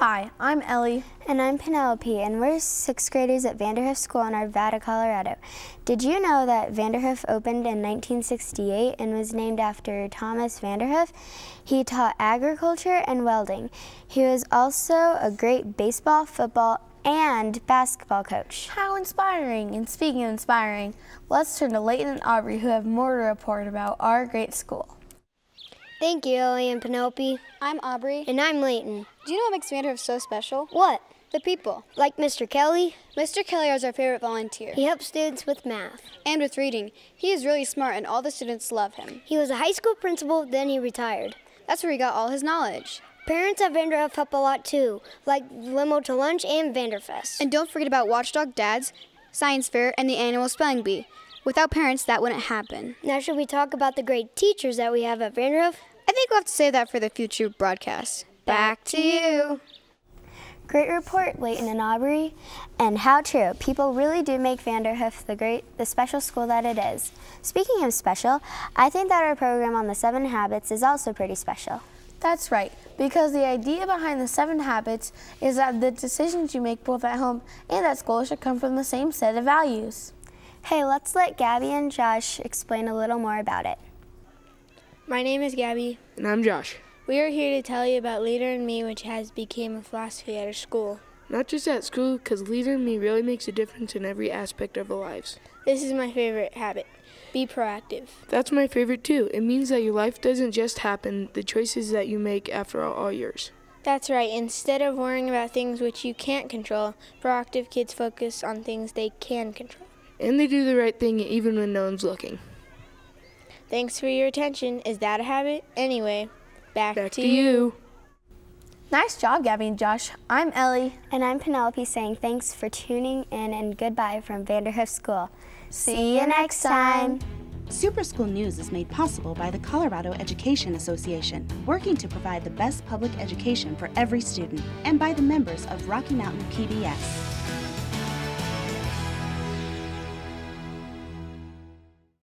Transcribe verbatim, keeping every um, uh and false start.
Hi, I'm Ellie. And I'm Penelope, and we're sixth graders at Vanderhoof School in Arvada, Colorado. Did you know that Vanderhoof opened in nineteen sixty-eight and was named after Thomas Vanderhoof? He taught agriculture and welding. He was also a great baseball, football, and basketball coach. How inspiring. And speaking of inspiring, let's turn to Layton and Aubrey, who have more to report about our great school. Thank you, Ellie and Penelope. I'm Aubrey. And I'm Layton. Do you know what makes Vanderhoof so special? What? The people. Like Mister Kelly? Mister Kelly is our favorite volunteer. He helps students with math. And with reading. He is really smart and all the students love him. He was a high school principal, then he retired. That's where he got all his knowledge. Parents at Vanderhoof help a lot too, like Limo to Lunch and Vanderfest. And don't forget about Watchdog Dads, Science Fair, and the Annual Spelling Bee. Without parents, that wouldn't happen. Now should we talk about the great teachers that we have at Vanderhoof? I think we'll have to save that for the future broadcast. Back to you. Great report, Layton and Aubrey. And how true. People really do make Vanderhoof the great, the special school that it is. Speaking of special, I think that our program on the seven habits is also pretty special. That's right, because the idea behind the seven habits is that the decisions you make both at home and at school should come from the same set of values. Hey, let's let Gabby and Josh explain a little more about it. My name is Gabby. And I'm Josh. We are here to tell you about Leader in Me, which has become a philosophy at our school. Not just at school, because Leader in Me really makes a difference in every aspect of our lives. This is my favorite habit. Be proactive. That's my favorite too. It means that your life doesn't just happen, the choices that you make after all are yours. That's right. Instead of worrying about things which you can't control, proactive kids focus on things they can control. And they do the right thing even when no one's looking. Thanks for your attention. Is that a habit? Anyway, back, back to, to you. you. Nice job, Gabby and Josh. I'm Ellie. And I'm Penelope saying thanks for tuning in and goodbye from Vanderhoof School. See you next time. Super School News is made possible by the Colorado Education Association, working to provide the best public education for every student, and by the members of Rocky Mountain P B S.